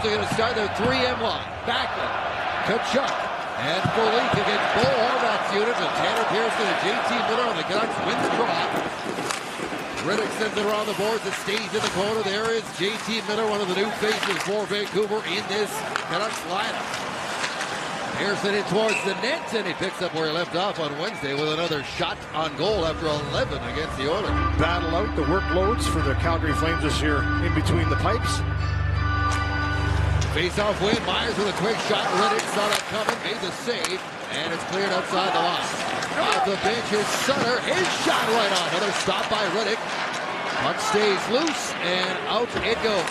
Flames are going to start their 3M line. Backlund, Kachuk, and Flames against Bo Horvat's unit, and Tanner Pearson and JT Miller on the Canucks win the draw. Riddick sends it around the boards. It stays in the corner. There is JT Miller, one of the new faces for Vancouver in this Canucks lineup. Pearson in towards the net, and he picks up where he left off on Wednesday with another shot on goal after 11 against the Oilers. Battle out the workloads for the Calgary Flames this year in between the pipes. Face-off win. Myers with a quick shot. Riddick saw that coming, made the save, and it's cleared outside the line. Off the bench is Sutter. His shot right on. Another stop by Riddick. Puck stays loose, and out it goes.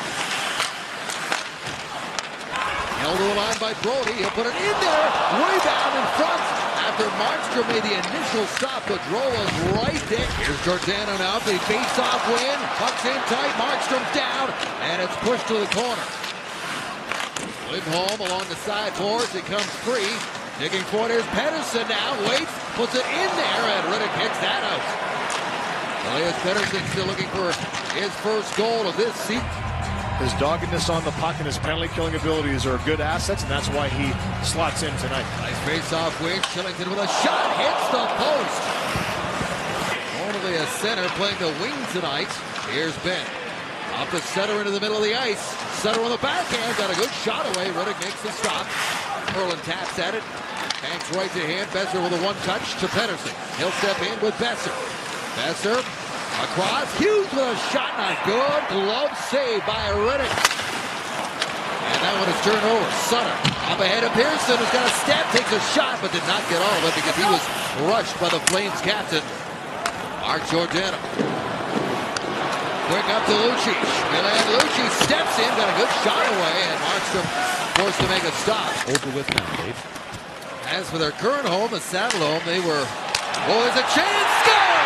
Held to the line by Brody. He'll put it in there. Rebound in front. After Markstrom made the initial stop, the draw was right there. Here's Giordano now. The face-off win. Puck's in tight. Markstrom's down, and it's pushed to the corner. Lindholm along the side boards. It comes free. Digging for it is Pettersson now. Waits. Puts it in there, and Riddick hits that out. Elias Pettersson still looking for his first goal of this season. His doggedness on the puck and his penalty-killing abilities are good assets, and that's why he slots in tonight. Nice face-off win. Shillington with a shot. Hits the post. Normally a center playing the wing tonight. Here's Ben. Off the center into the middle of the ice. Center on the backhand. Got a good shot away. Riddick makes the stop. Perlin taps at it. Hanks right to him. Besser with a one-touch to Pettersson. He'll step in with Besser. Besser. Across, Hughes with a shot, not good. Glove save by Riddick. And that one is turned over. Sutter up ahead of Pearson, who's got a step, takes a shot, but did not get all of it because he was rushed by the Flames captain, Mark Giordano. Quick up to Lucic. Milan Lucic steps in, got a good shot away, and Markstrom forced to make a stop. Over with now, Dave. As for their current home, the Saddle Home, they were, oh, there's a chance, score!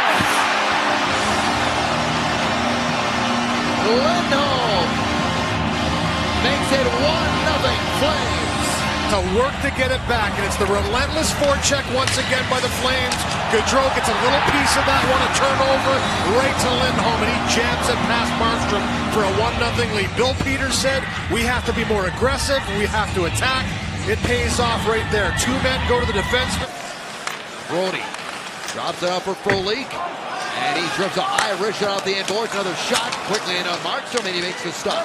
Lindholm makes it 1-0 Flames. To work to get it back, and it's the relentless forecheck once again by the Flames. Gaudreau gets a little piece of that one, a turnover right to Lindholm, and he jams it past Markstrom for a 1-0 lead. Bill Peters said, we have to be more aggressive, we have to attack. It pays off right there. Two men go to the defenseman. Brody drops it up for Frolik. And he drives a high wrist shot off the end boards. Another shot quickly in on Markstrom, and he makes the stop.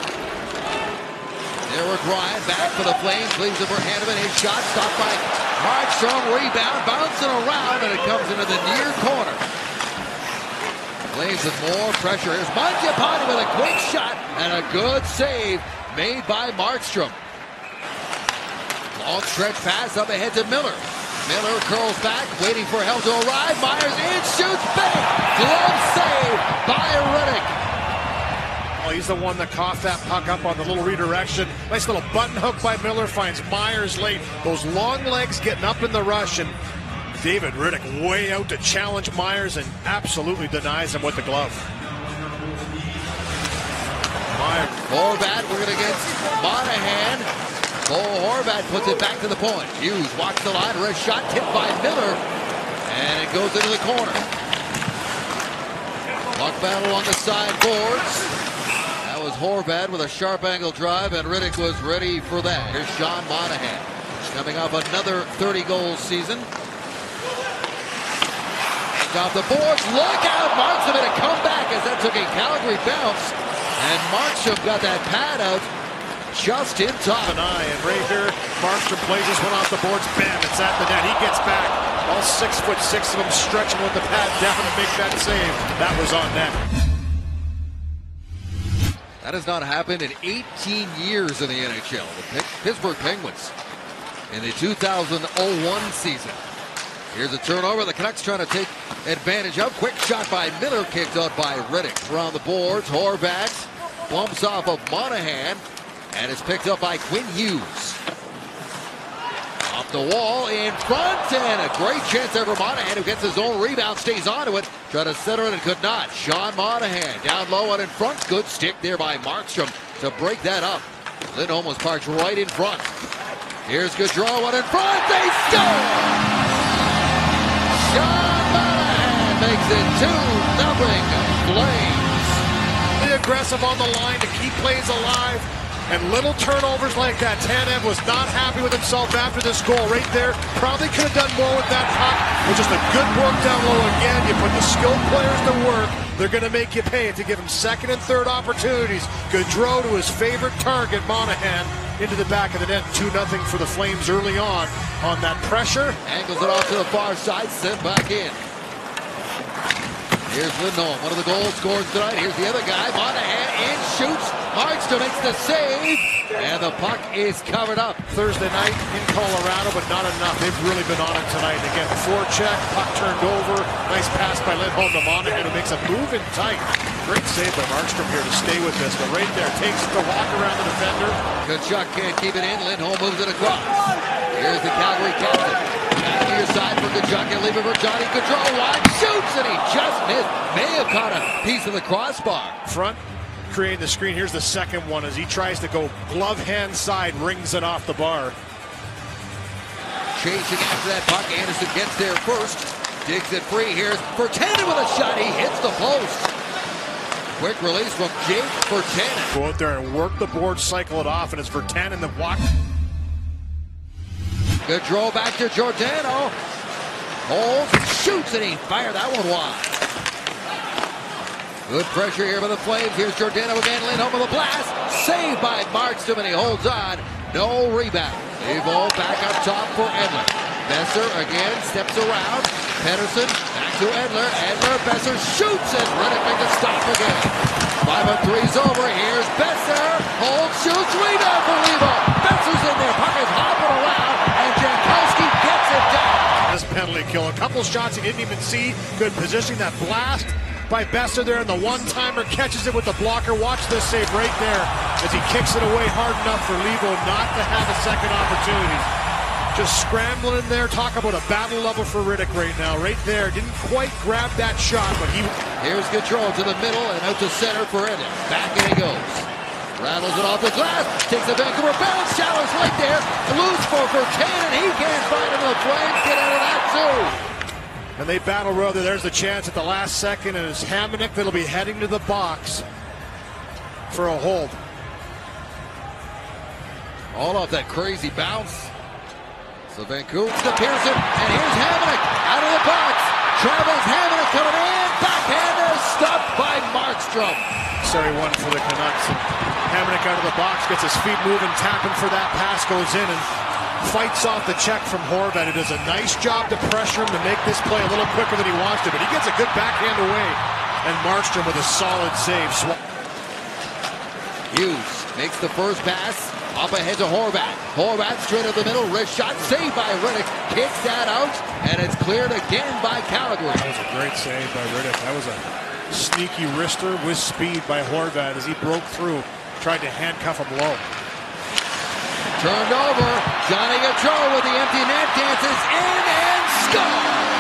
Eric Ryan back for the Flames. Leaves it for Hanneman. His shot stopped by Markstrom. Rebound, bouncing around, and it comes into the near corner. Flames with more pressure. Here's Mangiapane with a quick shot and a good save made by Markstrom. Long stretch pass up ahead to Miller. Miller curls back, waiting for help to arrive. Myers in, shoots, bang! Glove save by Riddick. Oh, he's the one that coughed that puck up on the little redirection. Nice little button hook by Miller, finds Myers late. Those long legs getting up in the rush, and David Riddick way out to challenge Myers and absolutely denies him with the glove. Myers. Horvat working against Monahan. Horvat puts it back to the point. Hughes walks the line, wrist shot tipped by Miller, and it goes into the corner. Puck battle on the side boards. That was Horvat with a sharp angle drive, and Riddick was ready for that. Here's Sean Monahan, coming off another 30-goal season. And off the boards, look out! Markstrom made a comeback as that took a Calgary bounce, and Markstrom got that pad out just in time. And right here, Markstrom plays this one off the boards. Bam, it's at the net. He gets back. All 6'6" of them stretching with the pad down to make that save. That was on net. That has not happened in 18 years in the NHL. The Pittsburgh Penguins in the 2001 season. Here's a turnover. The Canucks trying to take advantage of. Quick shot by Miller, kicked out by Riddick. Around the boards, Horvat bumps off of Monahan. And it's picked up by Quinn Hughes. Off the wall, in front, and a great chance there for Monahan, who gets his own rebound, stays onto it. Tried to center it and could not. Sean Monahan down low and in front. Good stick there by Markstrom to break that up. Lindholm was parked right in front. Here's Gaudreau, one in front. They score! Sean Monahan makes it 2-0 Flames. Aggressive on the line to keep plays alive. And little turnovers like that. Tanev was not happy with himself after this goal right there. Probably could have done more with that puck. But just a good work down low again. You put the skilled players to work. They're going to make you pay if you give them second and third opportunities. Gaudreau to his favorite target, Monahan, into the back of the net. 2-0 for the Flames early on that pressure. Angles it off to the far side, sent back in. Here's Lindholm, one of the goal scorers tonight. Here's the other guy, Monahan in, shoots. Markstrom makes the save, and the puck is covered up. Thursday night in Colorado, but not enough. They've really been on it tonight. Again, forecheck, puck turned over. Nice pass by Lindholm to Monahan, who makes a move in tight. Great save by Markstrom here to stay with this, but right there, takes the walk around the defender. Kachuk can't keep it in. Lindholm moves it across. Here's the Calgary captain. Back to your side for Kachuk and leave it for Johnny Gaudreau. Wide shoots, and he just missed. May have caught a piece of the crossbar. Front, creating the screen. Here's the second one as he tries to go glove hand side, rings it off the bar. Chasing after that puck. Anderson gets there first. Digs it free. Here's Virtanen with a shot. He hits the post. Quick release from Jake Virtanen. Go out there and work the board, cycle it off, and it's Virtanen that walks. Gaudreau back to Giordano. Holds, shoots, and he fired that one wide. Good pressure here by the Flames. Here's Giordano again. Lindholm with a blast. Saved by Markstrom, and he holds on. No rebound. The ball back up top for Edler. Besser again steps around. Pettersson back to Edler. Edler, Besser shoots, and Riddick makes a stop again. 5-on-3's over. Here's Besser. Holds, shoots, rebound for Levo. Besser's in there. Puck is hopping around, and Jankowski gets it down. This penalty kill. A couple shots he didn't even see. Good positioning. That blast by Besser there, and the one-timer catches it with the blocker. Watch this save right there as he kicks it away hard enough for Levo not to have a second opportunity. Just scrambling in there. Talk about a battle level for Riddick right now. Right there. Didn't quite grab that shot, but he... Here's Gaudreau to the middle and out to center for Edler. Back and he goes. Rattles it off the glass. Takes a Vancouver bounce. Showers right there. Loose for Virtanen. He can't find him. The Flames get out of that too. And they battle road. There's the chance at the last second, and it's Hamonic that'll be heading to the box for a hold. All off that crazy bounce. So Vancouver to Pearson, and here's Hamonic out of the box. Travis Hamonic coming in. Backhander stopped by Markstrom. Sorry, one for the Canucks. And Hamonic out of the box, gets his feet moving, tapping for that pass, goes in and fights off the check from Horvat. It does a nice job to pressure him to make this play a little quicker than he wants to, but he gets a good backhand away. And Markstrom with a solid save. Hughes makes the first pass. Up ahead to Horvat. Horvat straight up the middle. Wrist shot saved by Riddick. Kicks that out, and it's cleared again by Calgary. That was a great save by Riddick. That was a sneaky wrister with speed by Horvat as he broke through. Tried to handcuff him low. Turned over. Johnny Gaudreau with the empty net. Dances in and scores.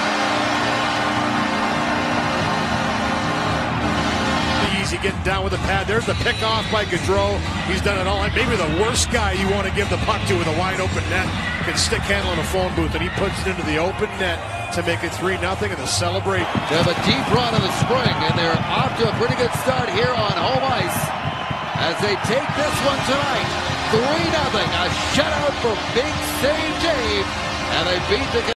Easy getting down with the pad. There's the pick off by Gaudreau. He's done it all. And maybe the worst guy you want to give the puck to with a wide open net can stick handle in a phone booth, and he puts it into the open net to make it 3-0 and to celebrate. They have a deep run in the spring, and they're off to a pretty good start here on home ice as they take this one tonight. 3-0. A shutout for Big Save Dave, and they beat the